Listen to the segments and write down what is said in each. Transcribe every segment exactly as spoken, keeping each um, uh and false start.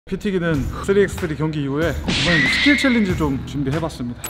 피티기는 쓰리 엑스 쓰리 경기 이후에 이번엔 스킬 챌린지 좀 준비해봤습니다.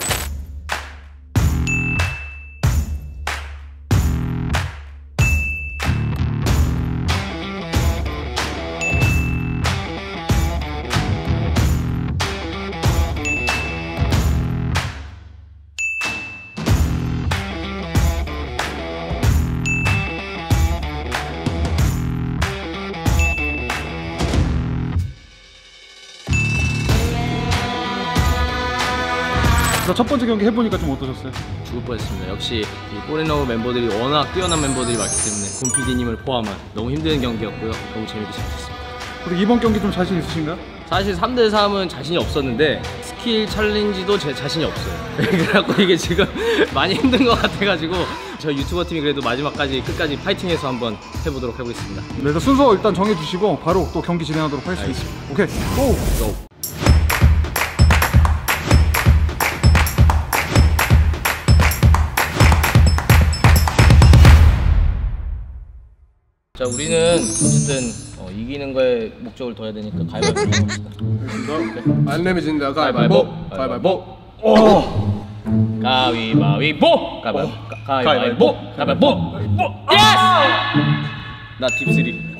첫 번째 경기 해보니까 좀 어떠셨어요? 죽을 뻔했습니다. 역시 이 포레너 멤버들이 워낙 뛰어난 멤버들이 많기 때문에 곰피디님을 포함한 너무 힘든 경기였고요. 너무 재밌게 잘했습니다. 그리고 이번 경기 좀 자신 있으신가? 사실 삼 대 삼은 자신이 없었는데 스킬 챌린지도 제 자신이 없어요. 그래갖고 이게 지금 많이 힘든 것 같아가지고 저희 유튜버 팀이 그래도 마지막까지 끝까지 파이팅해서 한번 해보도록 하겠습니다. 네, 순서 일단 정해주시고 바로 또 경기 진행하도록 하겠습니다. 알겠습니다. 오케이, 고! 고! 자, 우리는 어쨌든 어, 이기는 거에 목적을 둬야 되니까 가위바위보 합시다. 알겠습니다. 안 내면 진다. 가위바위보. 가위바위보. 오! 가위바위보. 가위바위보. 가위바위보. 가위바위보. 예스! 나 딥쓰리.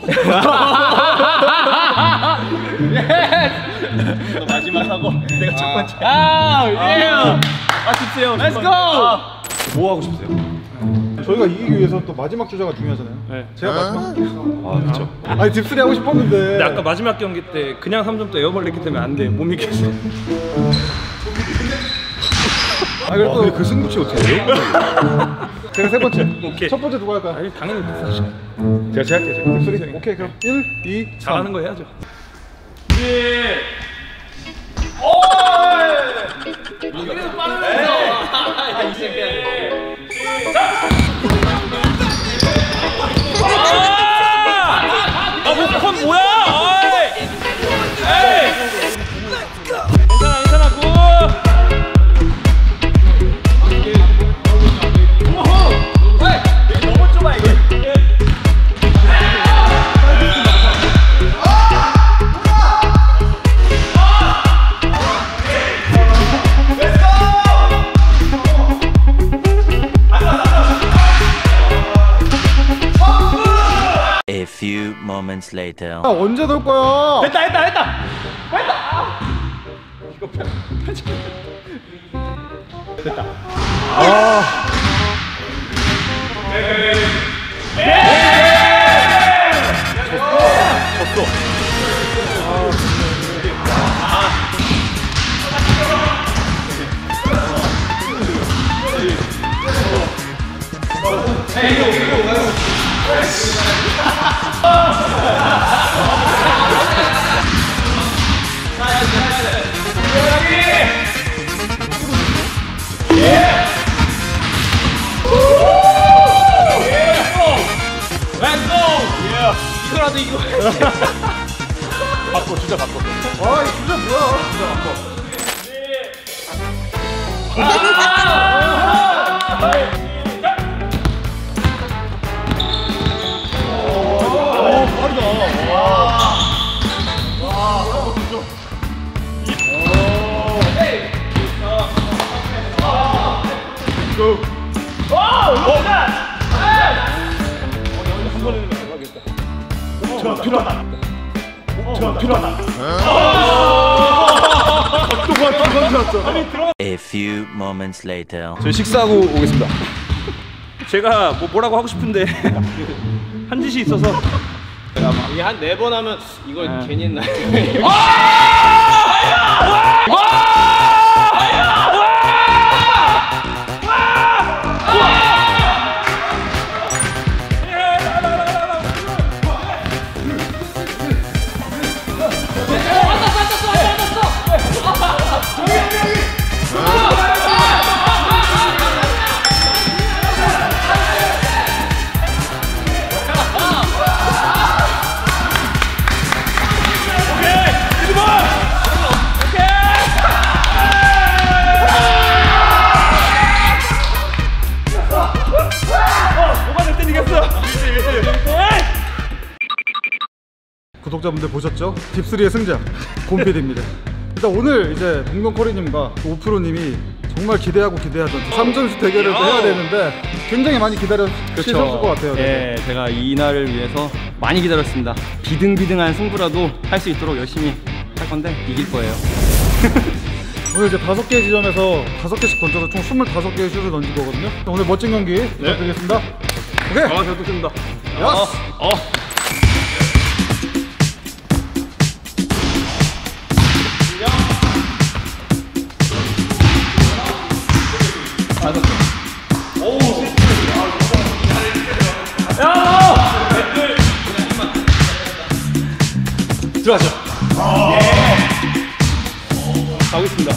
예스! 너 마지막 하고 내가 첫 번째. 아, 예! 아, 딥쓰리. 렛츠 고! 뭐 하고 싶으세요? 저희가 이기기 위해서 또 마지막 주자가 중요하잖아요. 네. 제가 마지막. 아, 그렇죠. 아니 딥쓰리 하고 싶었는데. 근데 아까 마지막 경기 때 그냥 삼 점도 에어벌렸기 때문에 안 돼. 못 믿겠어. 아 그래도 어, 그 승부치 어떻게 해요? 제가 세 번째. 오케이. 첫 번째 누가 할까요? 아니 당연히 딥쓰리. 제가 제가 할게요. 제가. 딥쓰리. 오케이 그럼 일, 이, 삼. 잘하는 거 해야죠. 예. 오! 이래서 빠르네. 아, 이 새끼야. 아, 뭐, 그건 뭐야? 어이! 에이! 괜찮아, 괜찮아, 굿! 너무 좁아, 이게. A few moments later. 아, 언제 넣을 거야? 됐다, 됐다, 됐다! 됐다! 아. 이거 편집. 됐다. 아. 졌어. 이거라도 이거. 바꿔, 진짜 바꿔. 아, 이 주자 뭐야? 주자 바꿔. 필요하다. 필요하다. A few moments later. 저희 식사하고 오겠습니다. 제가 뭐 뭐라고 하고 싶은데 한 짓이 있어서 이게 한 네 번 하면 이걸 아. 괜히 했나? 이리 봐! 구독자분들 보셨죠? 딥쓰리의 승자 곰피디입니다. 일단 오늘 이제 동동코리님과 오프로님이 정말 기대하고 기대하던 삼 점슛 대결을 또 해야 되는데 굉장히 많이 기다려주실 것 같아요. 예, 제가 이 날을 위해서 많이 기다렸습니다. 비등비등한 승부라도 할 수 있도록 열심히 할 건데 이길 거예요. 오늘 이제 다섯 개 지점에서 다섯 개씩 던져서 총 스물다섯 개의 슛을 던질 거거든요. 오늘 멋진 경기 부탁드리겠습니다. 오케이. 아, 잘 듣습니다. 야스. 어. 들어가죠. 가고 있습니다.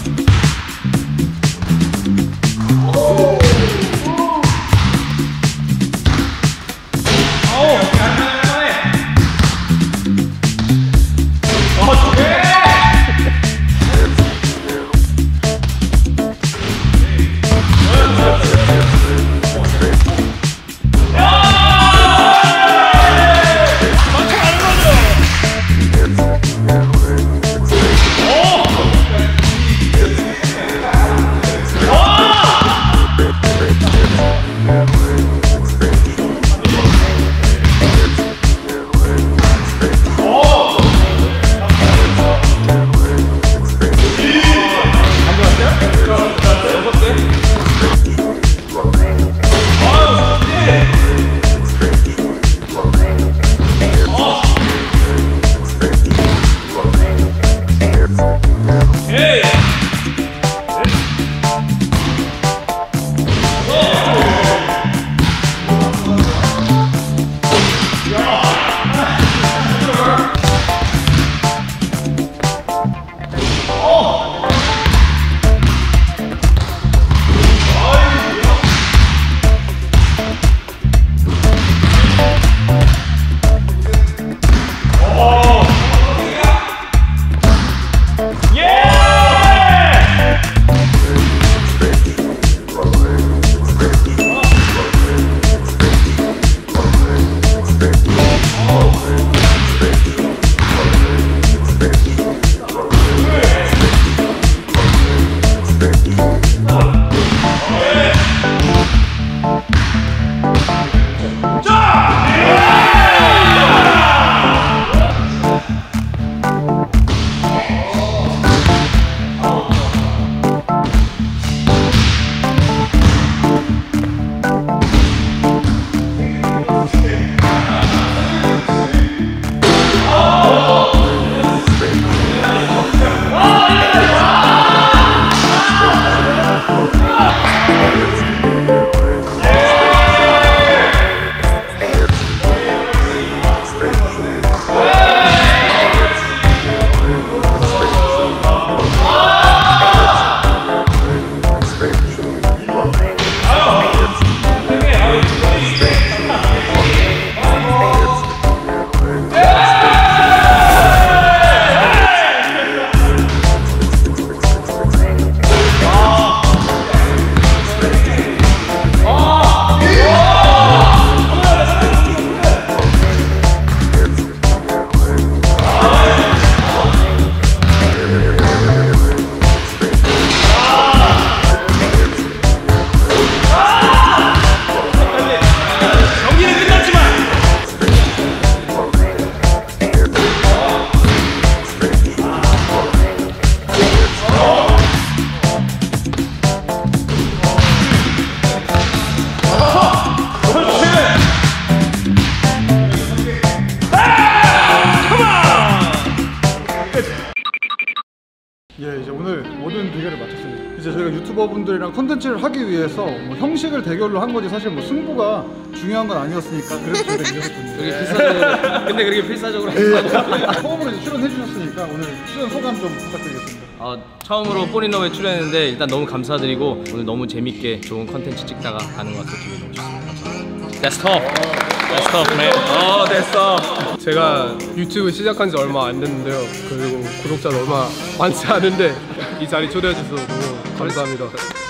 예, 이제 오늘 모든 대결을 마쳤습니다. 이제 저희가 유튜버분들이랑 컨텐츠를 하기 위해서 뭐 형식을 대결로 한 거지 사실 뭐 승부가 중요한 건 아니었으니까 그래서 저희가 이겼거든요. 그렇게 필사적으로 근데 그렇게 필사적으로 했다고. 처음으로 이제 출연해 주셨으니까 오늘 출연 소감 좀 부탁드리겠습니다. 어, 처음으로 뽀리너에 출연했는데 일단 너무 감사드리고 오늘 너무 재밌게 좋은 컨텐츠 찍다가 가는 것 같아서 기분이 너무 좋습니다. 감사합니다. That's tough. That's tough, man. 어, 됐어. 제가 유튜브 시작한 지 얼마 안 됐는데요. 그리고 구독자도 얼마 많지 않은데 이 자리 초대해 주셔서 너무 감사합니다.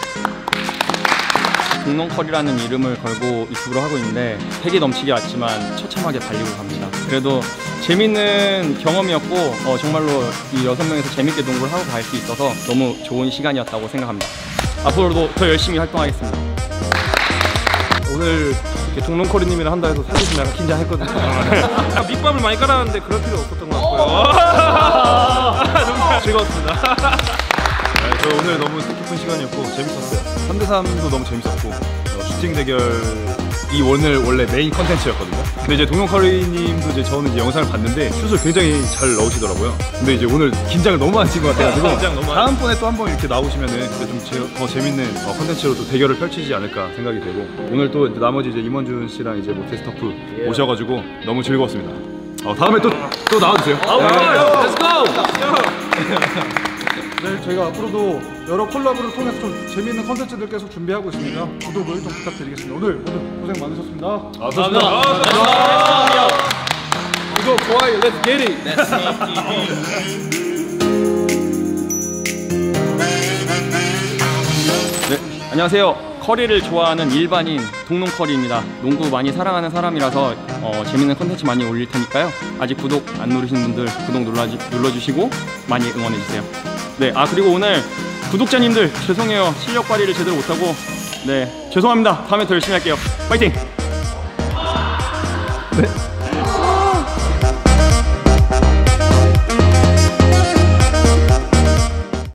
동농컬이라는 이름을 걸고 유튜브를 하고 있는데 패기 넘치게 왔지만 처참하게 발리고 갑니다. 그래도 재밌는 경험이었고 어, 정말로 이 여섯 명에서 재밌게 농구를 하고 갈 수 있어서 너무 좋은 시간이었다고 생각합니다. 앞으로도 더 열심히 활동하겠습니다. 오늘 이렇게 동롱커리님이랑 한다 해서 사실 좀 약간 긴장했거든요. 아, 밑밥을 많이 깔았는데 그럴 필요 없었던 것 같고요. 정말 즐거웠습니다. 네, 저 오늘 너무 뜻깊은 시간이었고 재밌었어요. 삼 대 삼도 너무 재밌었고 어, 슈팅 대결이 오늘 원래 메인 컨텐츠였거든요. 근데 이제 동영커리님도 이제 저는 이제 영상을 봤는데 슛을 굉장히 잘 넣으시더라고요. 근데 이제 오늘 긴장을 너무 하신 것 같아가지고 긴장 너무 다음번에 또 한번 이렇게 나오시면은 좀 더 재밌는 어, 컨텐츠로 또 대결을 펼치지 않을까 생각이 되고 오늘 또 이제 나머지 이제 임원준 씨랑 이제 모태 스타프 오셔가지고 너무 즐거웠습니다. 어, 다음에 또 또 나와주세요. Let's go! 네, 저희가 앞으로도 여러 콜라보를 통해서 좀 재미있는 컨텐츠들 계속 준비하고 있으니까 구독을 좀 부탁드리겠습니다. 오늘 모두 고생 많으셨습니다. 아, 감사합니다. 구독, 좋아요, let's get it. 네, 안녕하세요. 커리를 좋아하는 일반인 동농커리입니다. 농구 많이 사랑하는 사람이라서 어, 재밌는 컨텐츠 많이 올릴 테니까요. 아직 구독 안 누르신 분들 구독 눌러주, 눌러주시고 많이 응원해주세요. 네, 아 그리고 오늘 구독자님들 죄송해요. 실력 발휘를 제대로 못하고 네 죄송합니다. 다음에 더 열심히 할게요. 파이팅! 네,